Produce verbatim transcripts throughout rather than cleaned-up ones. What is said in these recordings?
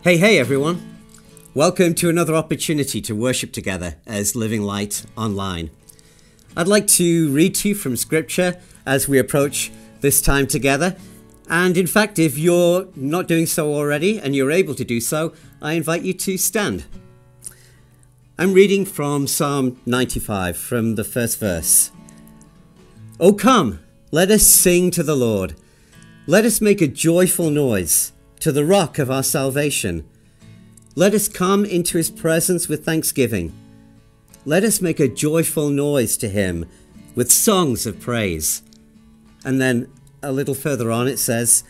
Hey, hey everyone. Welcome to another opportunity to worship together as Living Light Online. I'd like to read to you from Scripture as we approach this time together. And in fact, if you're not doing so already and you're able to do so, I invite you to stand. I'm reading from Psalm ninety-five, from the first verse. "O come, let us sing to the Lord. Let us make a joyful noise to the rock of our salvation. Let us come into his presence with thanksgiving. Let us make a joyful noise to him with songs of praise." And then a little further on it says,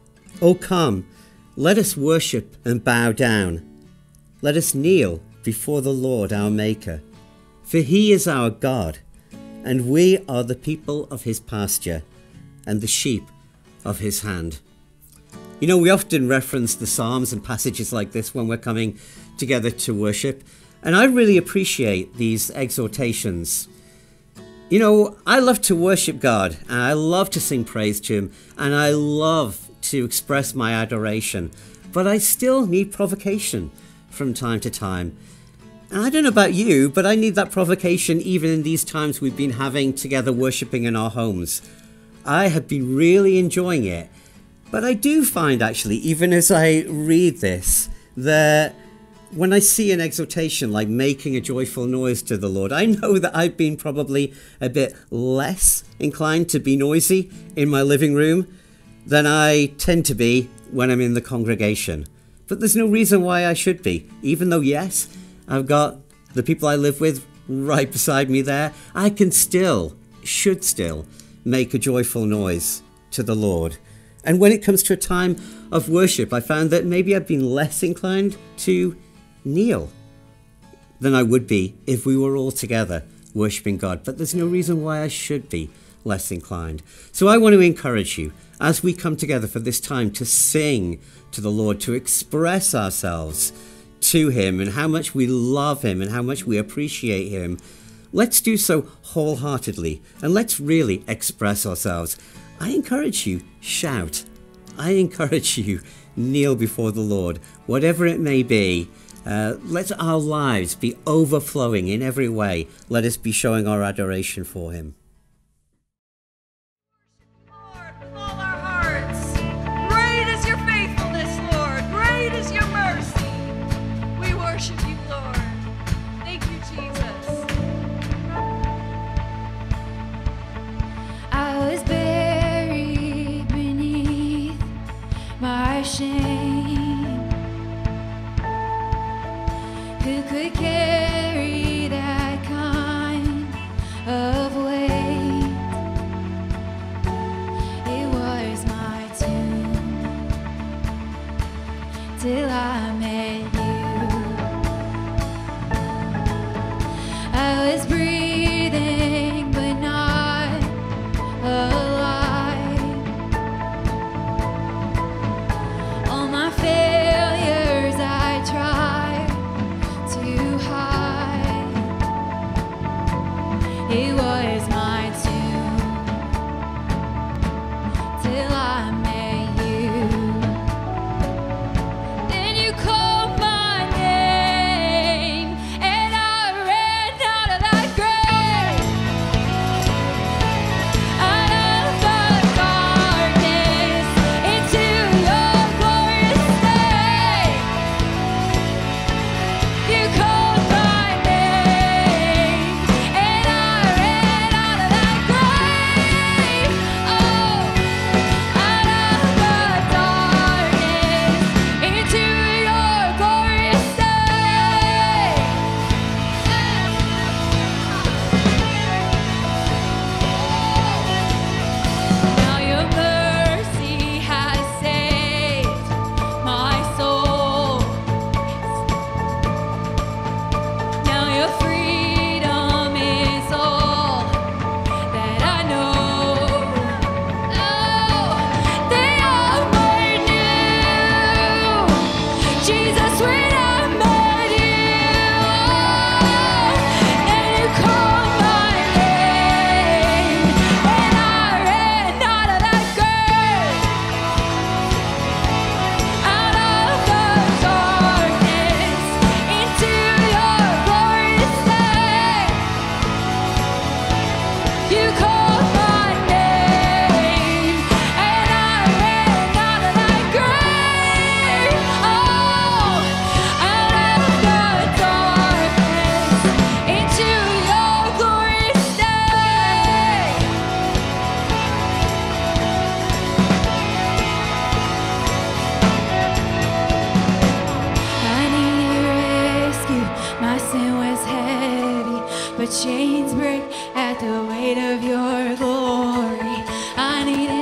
"O come, let us worship and bow down. Let us kneel before the Lord our Maker. For he is our God, and we are the people of his pasture and the sheep of his hand." You know, we often reference the Psalms and passages like this when we're coming together to worship, and I really appreciate these exhortations. You know, I love to worship God, and I love to sing praise to him, and I love to express my adoration, but I still need provocation from time to time. And I don't know about you, but I need that provocation even in these times we've been having together worshiping in our homes. I have been really enjoying it. But I do find, actually, even as I read this, that when I see an exhortation like making a joyful noise to the Lord, I know that I've been probably a bit less inclined to be noisy in my living room than I tend to be when I'm in the congregation. But there's no reason why I should be. Even though, yes, I've got the people I live with right beside me there, I can still, should still, make a joyful noise to the Lord. And when it comes to a time of worship, I found that maybe I've been less inclined to kneel than I would be if we were all together worshiping God. But there's no reason why I should be less inclined. So I want to encourage you as we come together for this time to sing to the Lord, to express ourselves to him and how much we love him and how much we appreciate him. Let's do so wholeheartedly and let's really express ourselves. I encourage you, shout. I encourage you, kneel before the Lord. Whatever it may be, uh, let our lives be overflowing in every way. Let us be showing our adoration for him. Lord, with all our hearts. Great is your faithfulness, Lord. Great is your mercy. We worship you, Lord. Thank you, Jesus. I was buried beneath my shame. Who could carry that kind of weight?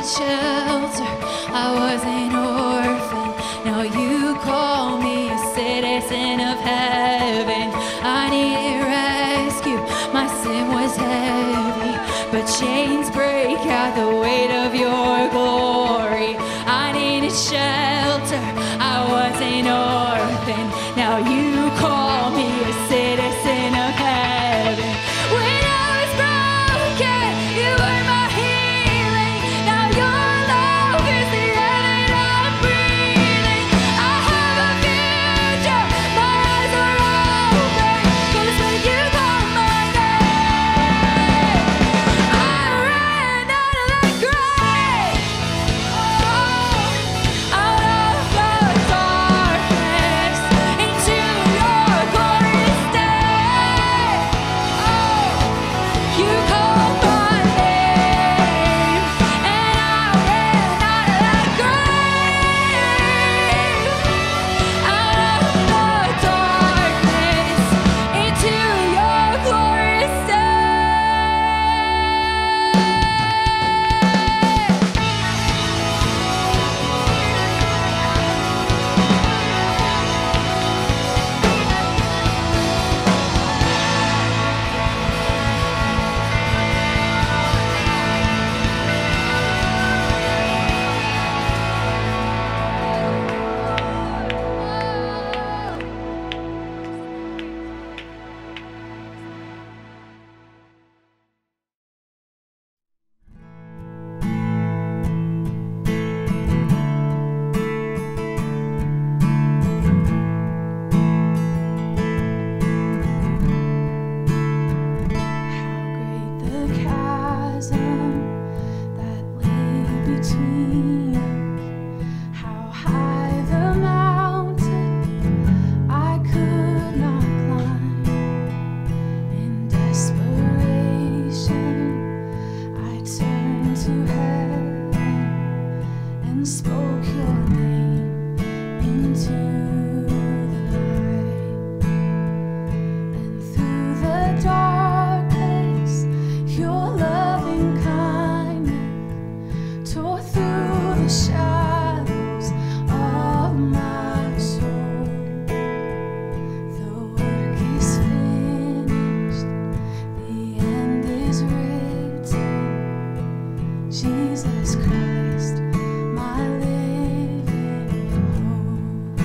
shelter. I was an orphan. Now you call me a citizen of heaven. I needed rescue. My sin was heavy, but chains break at the weight of your glory. I needed shelter. I was an orphan. Now you call me a citizen of heaven. When I was broken, you were my healing. Now your love is the air that I'm breathing. I have a future. My eyes are open. 'Cause when you call my name, I ran out of that grave. Oh, out of the darkness into your glorious day. Oh, you called my name, and I ran out of that grave, out of the darkness into your glorious day. How great the chasm that lay between us. How high the mountain I could not climb. In desperation, I turned to heaven and spoke your name into the night. And through the darkness, your loving kindness tore through the shadows of my soul. The work is finished, the end is written. Jesus Christ, my living hope.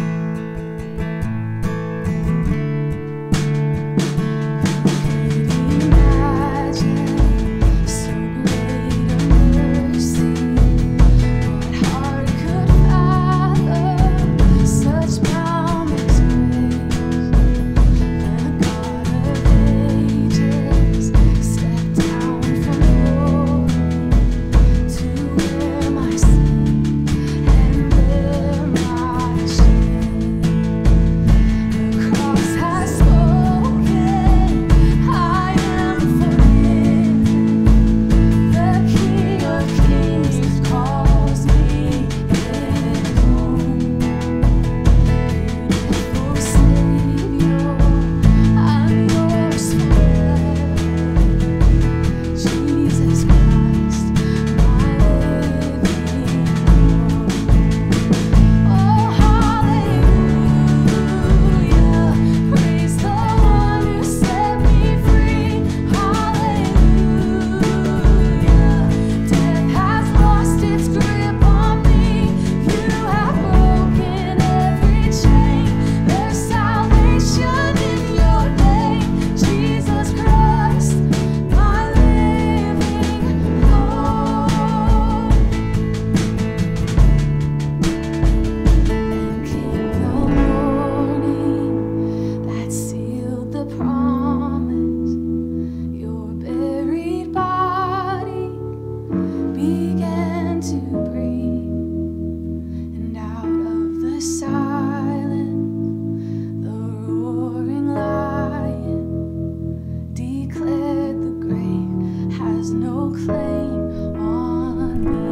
Imagine so great a mercy. What heart could fathom such boundless grace? The God of ages stepped down from glory to wear my sin and bear my shame. The cross has spoken, I am forgiven. The King of Kings calls me his own. Beautiful Savior, I'm yours forever. Jesus Christ, my living hope. Oh, hallelujah, praise the one who set me free. Hallelujah, death has lost its grip on me. You have broken every chain. There's salvation in your name, Jesus Christ, my living hope. Then came the morning that sealed the promise. Your buried body began to breathe, and out of the silence, the roaring lion declared the grave has no claim on me.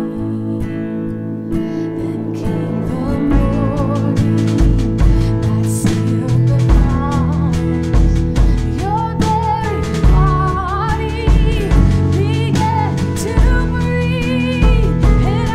Then came the morning that sealed the promise. Your buried body began to breathe, and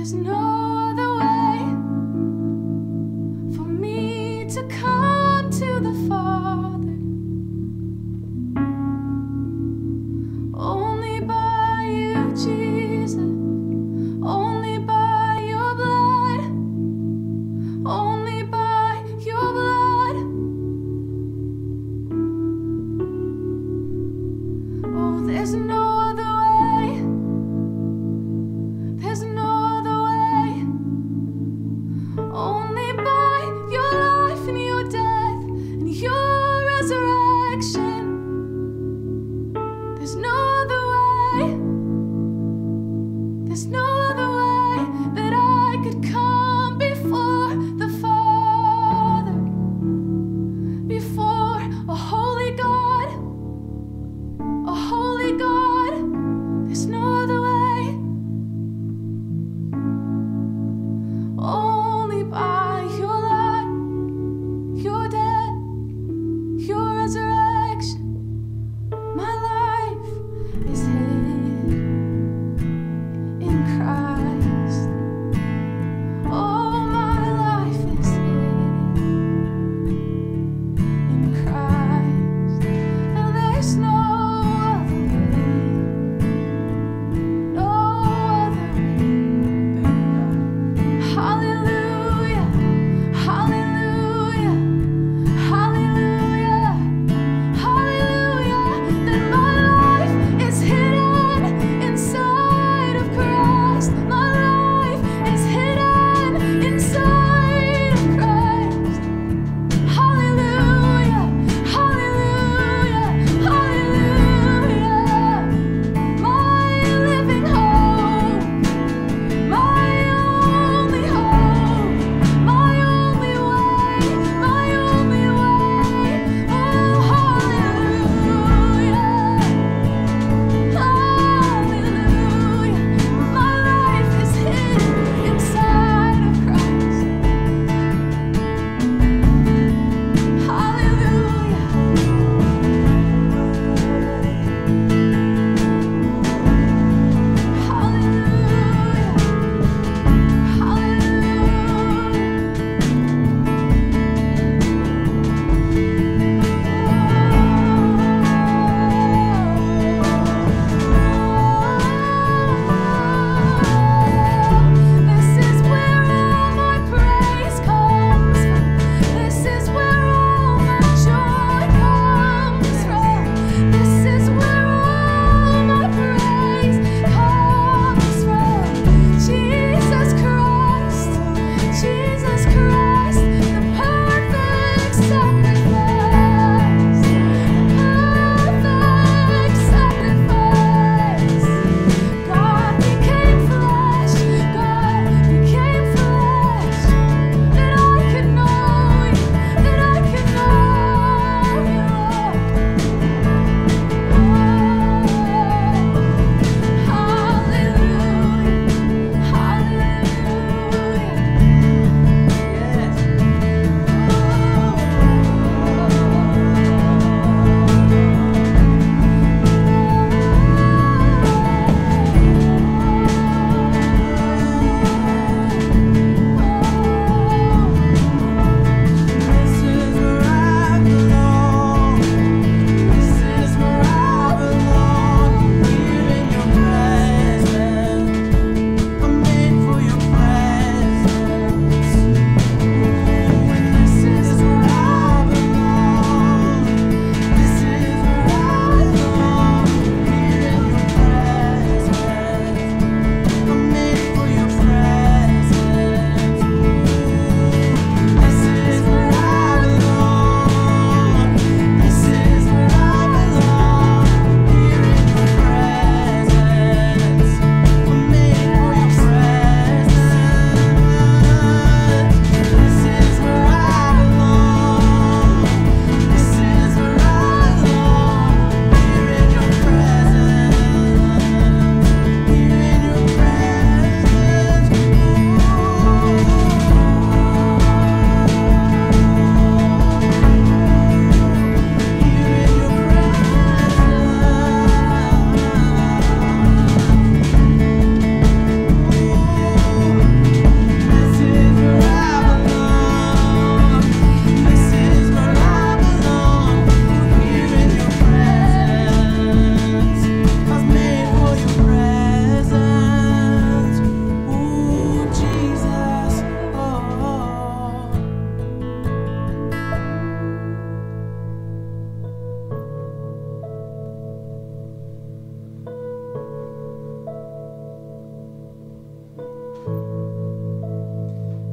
There's no other way for me to come to the Father. Only by you, Jesus. Only by your blood. Only by your blood. Oh, there's no other way. There's no other way.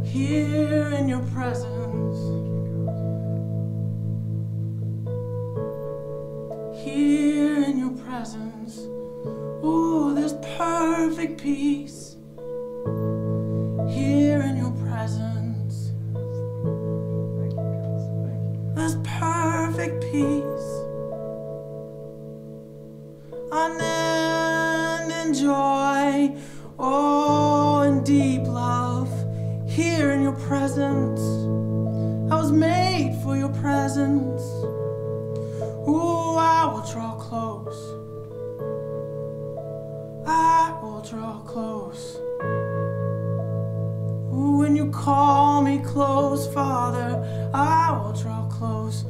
here in your presence, here in your presence. Ooh, there's perfect peace here in your presence. There's perfect peace, unending joy, oh, and deep love here in your presence. I was made for your presence. Ooh, I will draw close. I will draw close. Ooh, when you call me close, Father, I will draw close.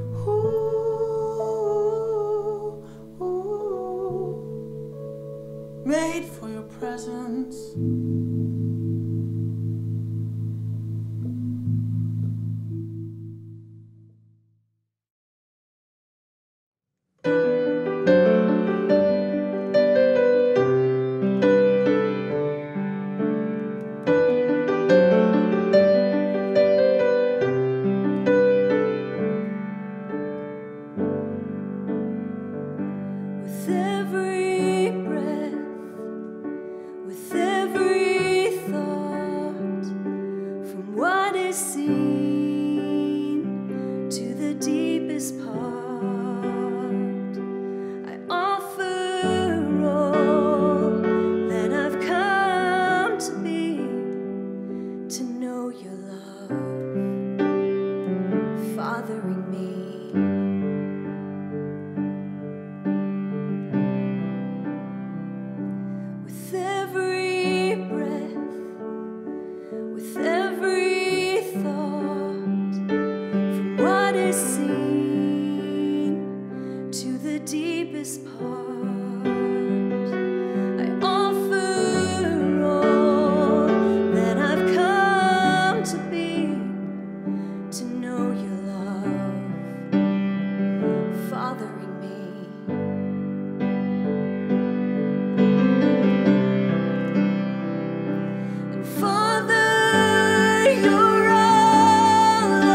Ooh, ooh, made for your presence. With every breath, with every thought, from what is seen to the deepest part, I offer all that I've come to be, to know your love, fathering me. With every breath, with every thought, from what is seen to the deepest part, I offer all that I've come to be, to know your love, fathering me. Father, you're all I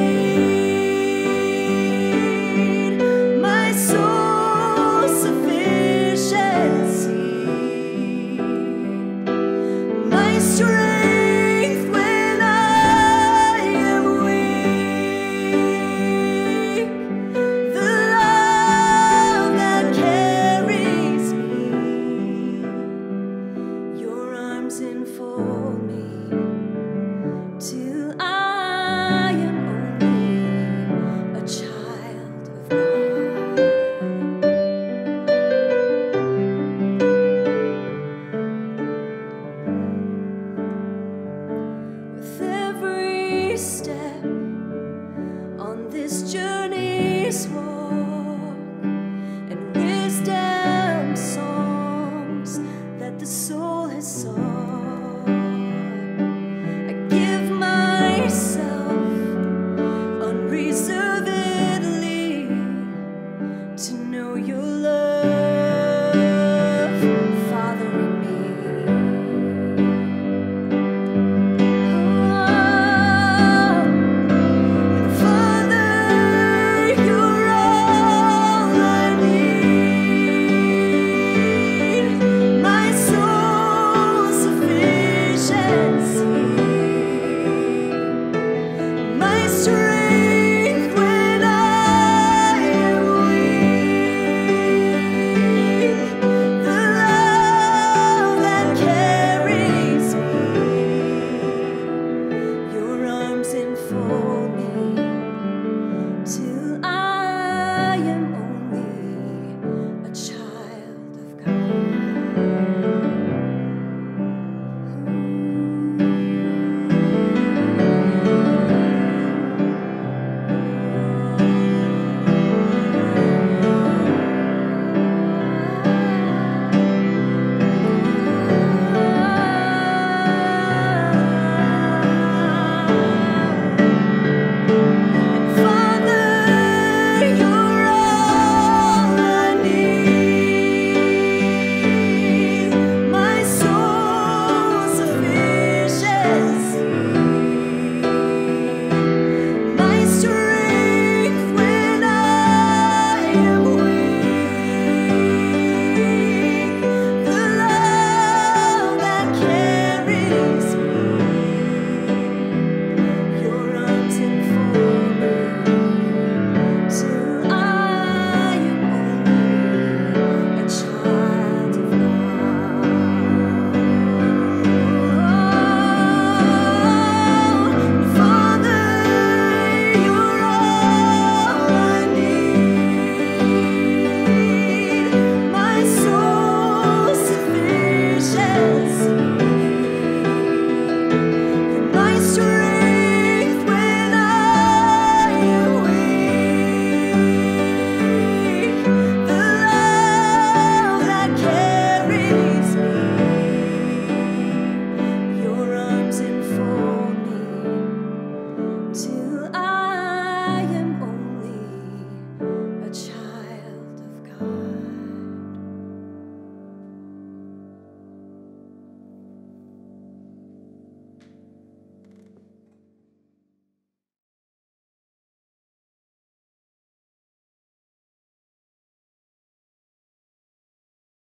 need, my soul's sufficiency, my strength when I am weak, the love that carries me, your arms enfold me till I am only a child of God. With every step on this journey's walk,